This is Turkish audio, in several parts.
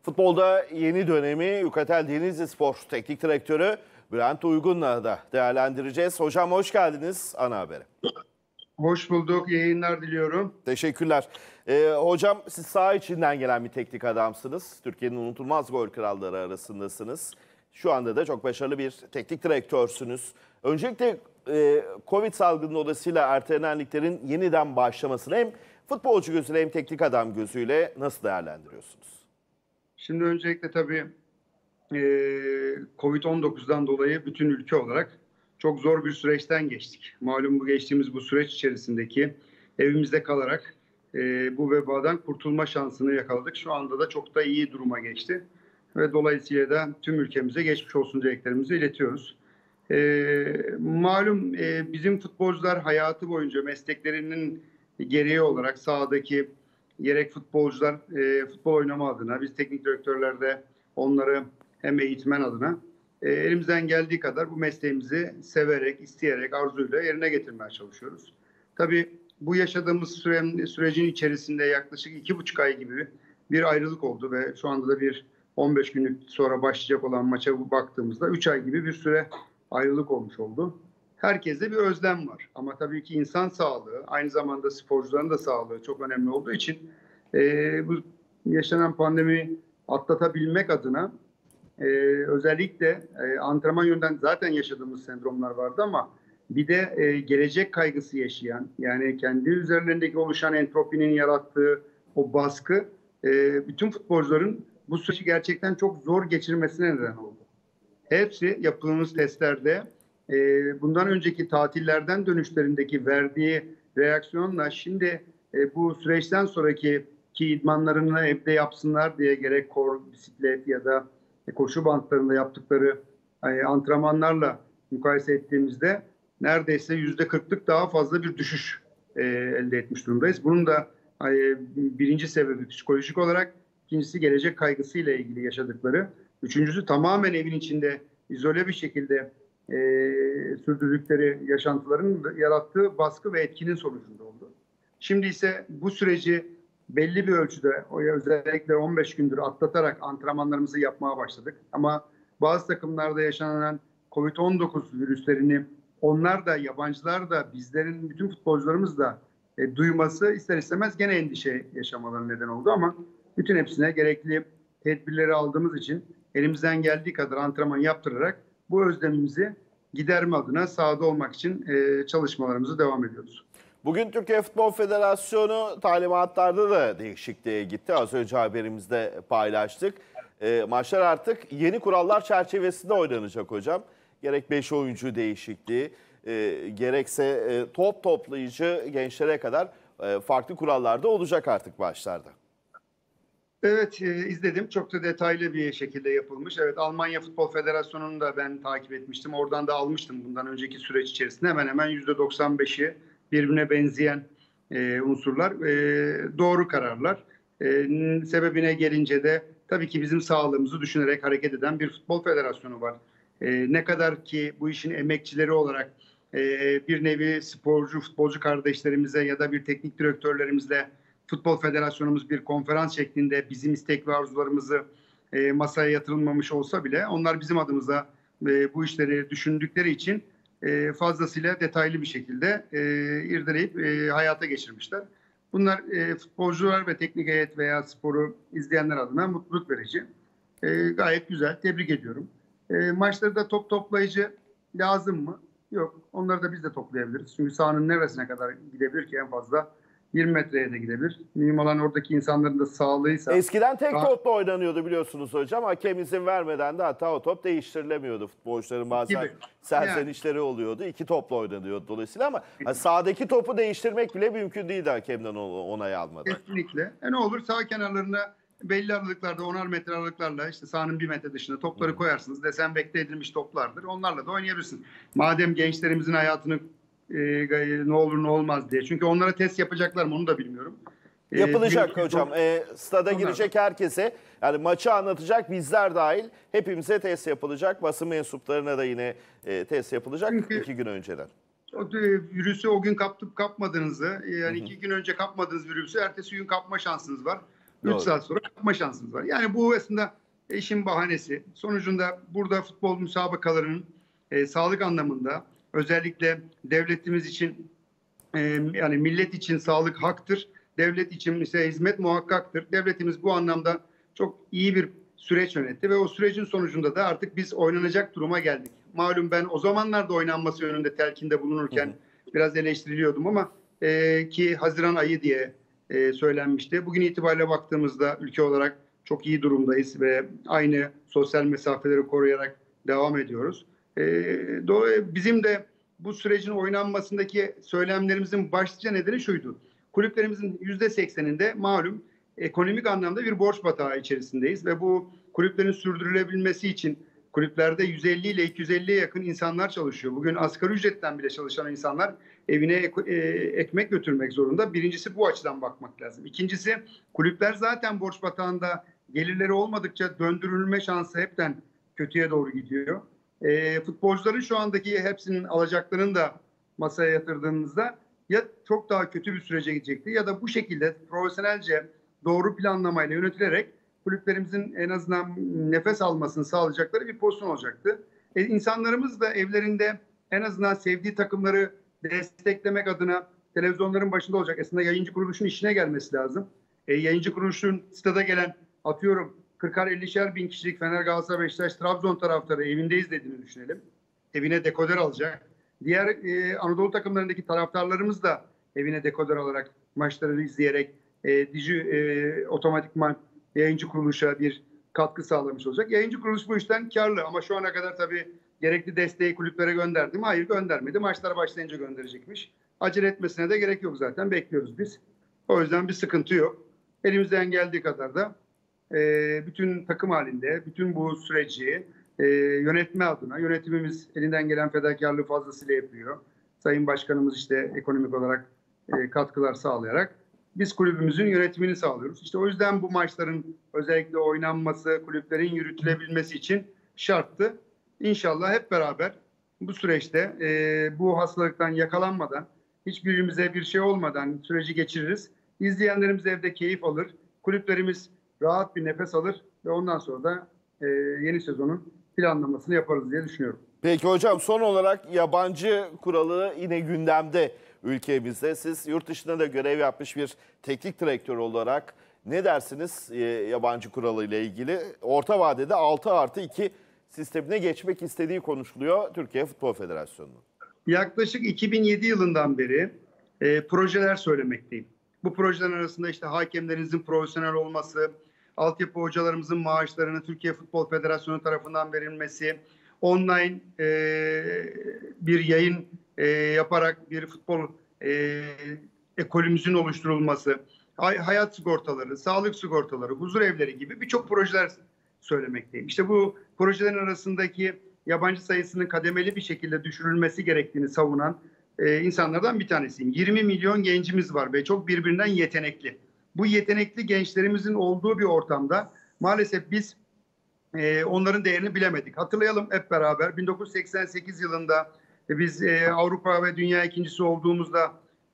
Futbolda yeni dönemi Yukatel Denizlispor Teknik Direktörü Bülent Uygun'la da değerlendireceğiz. Hocam hoş geldiniz Ana Haber'e. Hoş bulduk. İyi yayınlar diliyorum. Teşekkürler. Hocam siz saha içinden gelen bir teknik adamsınız. Türkiye'nin unutulmaz gol kralları arasındasınız. Şu anda da çok başarılı bir teknik direktörsünüz. Öncelikle Covid salgını dolayısıyla ertelenen liglerin yeniden başlamasını hem futbolcu gözüyle hem teknik adam gözüyle nasıl değerlendiriyorsunuz? Şimdi öncelikle tabii Covid-19'dan dolayı bütün ülke olarak çok zor bir süreçten geçtik. Malum bu geçtiğimiz bu süreç içerisindeki evimizde kalarak bu vebadan kurtulma şansını yakaladık. Şu anda da çok da iyi duruma geçti. Ve dolayısıyla da tüm ülkemize geçmiş olsun dileklerimizi iletiyoruz. Malum bizim futbolcular hayatı boyunca mesleklerinin gereği olarak sahadaki gerek futbolcular futbol oynama adına, biz teknik direktörler de onları hem eğitmen adına elimizden geldiği kadar bu mesleğimizi severek, isteyerek, arzuyla yerine getirmeye çalışıyoruz. Tabii bu yaşadığımız sürecin içerisinde yaklaşık 2,5 ay gibi bir ayrılık oldu ve şu anda da bir 15 günlük sonra başlayacak olan maça baktığımızda 3 ay gibi bir süre ayrılık olmuş oldu. Herkeste bir özlem var. Ama tabii ki insan sağlığı, aynı zamanda sporcuların da sağlığı çok önemli olduğu için bu yaşanan pandemi atlatabilmek adına özellikle antrenman yönden zaten yaşadığımız sendromlar vardı ama bir de gelecek kaygısı yaşayan, yani kendi üzerlerindeki oluşan entropinin yarattığı o baskı bütün futbolcuların bu süreci gerçekten çok zor geçirmesine neden oldu. Hepsi yaptığımız testlerde bundan önceki tatillerden dönüşlerindeki verdiği reaksiyonla şimdi bu süreçten sonraki idmanlarını evde yapsınlar diye gerek kor, bisiklet ya da koşu bantlarında yaptıkları antrenmanlarla mukayese ettiğimizde neredeyse %40'lık daha fazla bir düşüş elde etmiş durumdayız. Bunun da birinci sebebi psikolojik olarak, ikincisi gelecek kaygısıyla ilgili yaşadıkları, üçüncüsü tamamen evin içinde izole bir şekilde sürdürdükleri yaşantıların yarattığı baskı ve etkinin sonucunda oldu. Şimdi ise bu süreci belli bir ölçüde, özellikle 15 gündür atlatarak antrenmanlarımızı yapmaya başladık. Ama bazı takımlarda yaşanan Covid-19 virüslerini onlar da, yabancılar da, bizlerin, bütün futbolcularımız da duyması ister istemez gene endişe yaşamalarına neden oldu. Ama bütün hepsine gerekli tedbirleri aldığımız için elimizden geldiği kadar antrenman yaptırarak bu özlemimizi giderme adına sahada olmak için çalışmalarımızı devam ediyoruz. Bugün Türkiye Futbol Federasyonu talimatlarda da değişikliğe gitti. Az önce haberimizde paylaştık. Maçlar artık yeni kurallar çerçevesinde oynanacak hocam. Gerek 5 oyuncu değişikliği, gerekse top toplayıcı gençlere kadar farklı kurallar da olacak artık maçlarda. Evet, izledim. Çok da detaylı bir şekilde yapılmış. Evet, Almanya Futbol Federasyonu'nu da ben takip etmiştim. Oradan da almıştım bundan önceki süreç içerisinde. Hemen hemen %95'i birbirine benzeyen unsurlar. Doğru kararlar. Sebebine gelince de tabii ki bizim sağlığımızı düşünerek hareket eden bir futbol federasyonu var. Ne kadar ki bu işin emekçileri olarak bir nevi futbolcu kardeşlerimize ya da bir teknik direktörlerimizle Futbol Federasyonumuz bir konferans şeklinde bizim istek ve arzularımızı masaya yatırılmamış olsa bile onlar bizim adımıza bu işleri düşündükleri için fazlasıyla detaylı bir şekilde irdeleyip hayata geçirmişler. Bunlar futbolcular ve teknik heyet veya sporu izleyenler adına mutluluk verici. Gayet güzel, tebrik ediyorum. Maçlarda top toplayıcı lazım mı? Yok. Onları da biz de toplayabiliriz. Çünkü sahanın neresine kadar gidebilir ki en fazla? 20 metreye de gidebilir. Mühim olan oradaki insanların da sağlığıysa. Eskiden tek topla oynanıyordu biliyorsunuz hocam. Hakem izin vermeden de hatta o top değiştirilemiyordu. Futbolcuların bazen serzenişleri oluyordu. 2 topla oynanıyordu dolayısıyla ama sahadaki topu değiştirmek bile mümkün değildi hakemden onay almadan. Kesinlikle. Ne olur sağ kenarlarına belli aralıklarda 10'ar metre aralıklarla işte sahanın 1 metre dışında topları koyarsınız. Desenfekte edilmiş toplardır. Onlarla da oynayabilirsiniz. Madem gençlerimizin hayatını ne olur ne olmaz diye. Çünkü onlara test yapacaklar mı onu da bilmiyorum. Yapılacak hocam. Stada girecek herkese, yani maçı anlatacak bizler dahil hepimize test yapılacak. Basın mensuplarına da yine test yapılacak. Çünkü 2 gün önceden. Virüsü o gün kapmadığınızı, yani 2 gün önce kapmadığınız virüsü ertesi gün kapma şansınız var. 3 saat sonra yapma şansımız var. Yani bu aslında işin bahanesi. Sonucunda burada futbol müsabakalarının sağlık anlamında özellikle devletimiz için yani millet için sağlık haktır. Devlet için ise hizmet muhakkaktır. Devletimiz bu anlamda çok iyi bir süreç yönetti ve o sürecin sonucunda da artık biz oynanacak duruma geldik. Malum ben o zamanlarda oynanması yönünde telkinde bulunurken biraz eleştiriliyordum ama ki Haziran ayı diye söylenmişti. Bugün itibariyle baktığımızda ülke olarak çok iyi durumdayız ve aynı sosyal mesafeleri koruyarak devam ediyoruz. Bizim de bu sürecin oynanmasındaki söylemlerimizin başlıca nedeni şuydu. Kulüplerimizin %80'inde malum ekonomik anlamda bir borç batağı içerisindeyiz ve bu kulüplerin sürdürülebilmesi için kulüplerde 150 ile 250'ye yakın insanlar çalışıyor. Bugün asgari ücretten bile çalışan insanlar evine ekmek götürmek zorunda. Birincisi bu açıdan bakmak lazım. İkincisi kulüpler zaten borç batağında gelirleri olmadıkça döndürülme şansı hepten kötüye doğru gidiyor. Futbolcuların şu andaki hepsinin alacaklarını da masaya yatırdığınızda ya çok daha kötü bir sürece gidecekti ya da bu şekilde profesyonelce doğru planlamayla yönetilerek kulüplerimizin en azından nefes almasını sağlayacakları bir pozisyon olacaktı. İnsanlarımız da evlerinde en azından sevdiği takımları desteklemek adına televizyonların başında olacak. Aslında yayıncı kuruluşun işine gelmesi lazım. Yayıncı kuruluşun stada gelen atıyorum 40'ar 50'şer bin kişilik Fener, Galatasaray, Beşiktaş, Trabzon taraftarı evinde izlediğini düşünelim. Evine dekoder alacak. Diğer Anadolu takımlarındaki taraftarlarımız da evine dekoder alarak maçları izleyerek otomatikman yayıncı kuruluşa bir katkı sağlamış olacak. Yayıncı kuruluş bu işten karlı ama şu ana kadar tabii gerekli desteği kulüplere gönderdi mi? Hayır, göndermedi. Maçlar başlayınca gönderecekmiş. Acele etmesine de gerek yok zaten. Bekliyoruz biz. O yüzden bir sıkıntı yok. Elimizden geldiği kadar da bütün takım halinde, bütün bu süreci yönetme adına, yönetimimiz elinden gelen fedakarlığı fazlasıyla yapıyor. Sayın Başkanımız işte ekonomik olarak katkılar sağlayarak biz kulübümüzün yönetimini sağlıyoruz. İşte o yüzden bu maçların özellikle oynanması, kulüplerin yürütülebilmesi için şarttı. İnşallah hep beraber bu süreçte bu hastalıktan yakalanmadan, hiçbirimize bir şey olmadan süreci geçiririz. İzleyenlerimiz evde keyif alır. Kulüplerimiz rahat bir nefes alır ve ondan sonra da yeni sezonun planlamasını yaparız diye düşünüyorum. Peki hocam, son olarak yabancı kuralı yine gündemde ülkemizde. Siz yurt dışında da görev yapmış bir teknik direktör olarak ne dersiniz yabancı kuralı ile ilgili? Orta vadede 6+2 sistemine geçmek istediği konuşuluyor Türkiye Futbol Federasyonu'nun. Yaklaşık 2007 yılından beri projeler söylemekteyim. Bu projelerin arasında işte hakemlerinizin profesyonel olması, altyapı hocalarımızın maaşlarını Türkiye Futbol Federasyonu tarafından verilmesi, online bir yayın yaparak bir futbol ekolümüzün oluşturulması, hayat sigortaları, sağlık sigortaları, huzur evleri gibi birçok projeler söylemekteyim. İşte bu projelerin arasındaki yabancı sayısının kademeli bir şekilde düşürülmesi gerektiğini savunan insanlardan bir tanesiyim. 20 milyon gencimiz var ve çok birbirinden yetenekli. Bu yetenekli gençlerimizin olduğu bir ortamda maalesef biz onların değerini bilemedik. Hatırlayalım hep beraber 1988 yılında biz Avrupa ve Dünya ikincisi olduğumuzda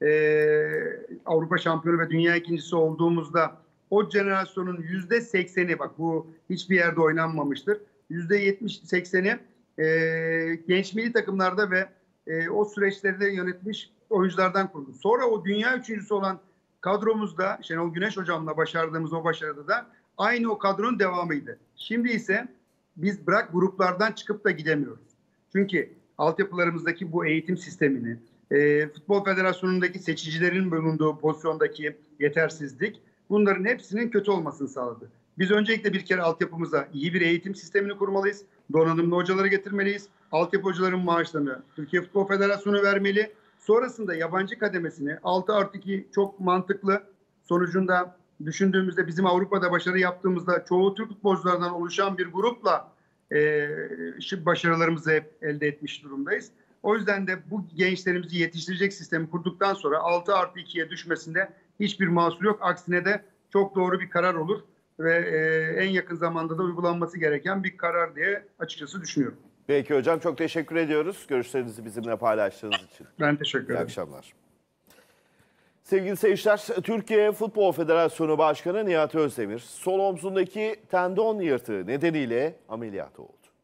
Avrupa şampiyonu ve Dünya ikincisi olduğumuzda o jenerasyonun %80'i, bak bu hiçbir yerde oynanmamıştır. %70-80'i genç milli takımlarda ve o süreçleri de yönetmiş oyunculardan kuruldu. Sonra o dünya üçüncüsü olan kadromuzda Şenol Güneş hocamla başardığımız o başarıda da aynı o kadronun devamıydı. Şimdi ise biz bırak gruplardan çıkıp da gidemiyoruz. Çünkü altyapılarımızdaki bu eğitim sistemini, Futbol Federasyonu'ndaki seçicilerin bulunduğu pozisyondaki yetersizlik, bunların hepsinin kötü olmasını sağladı. Biz öncelikle bir kere altyapımıza iyi bir eğitim sistemini kurmalıyız. Donanımlı hocaları getirmeliyiz. Altyapı hocaların maaşlarını Türkiye Futbol Federasyonu vermeli. Sonrasında yabancı kademesini 6+2 çok mantıklı. Sonucunda düşündüğümüzde bizim Avrupa'da başarı yaptığımızda çoğu Türk futbolculardan oluşan bir grupla başarılarımızı hep elde etmiş durumdayız. O yüzden de bu gençlerimizi yetiştirecek sistemi kurduktan sonra 6+2'ye düşmesinde hiçbir mahsur yok. Aksine de çok doğru bir karar olur ve en yakın zamanda da uygulanması gereken bir karar diye açıkçası düşünüyorum. Peki hocam, çok teşekkür ediyoruz görüşlerinizi bizimle paylaştığınız için. Ben teşekkür ederim. İyi akşamlar. Sevgili seyirciler, Türkiye Futbol Federasyonu Başkanı Nihat Özdemir, sol omzundaki tendon yırtığı nedeniyle ameliyat oldu.